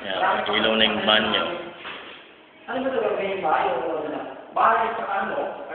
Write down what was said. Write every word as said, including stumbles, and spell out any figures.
Yan, ilaw na yung banyo. Ano ba ito gagawin ba? Yung bahay sa ano?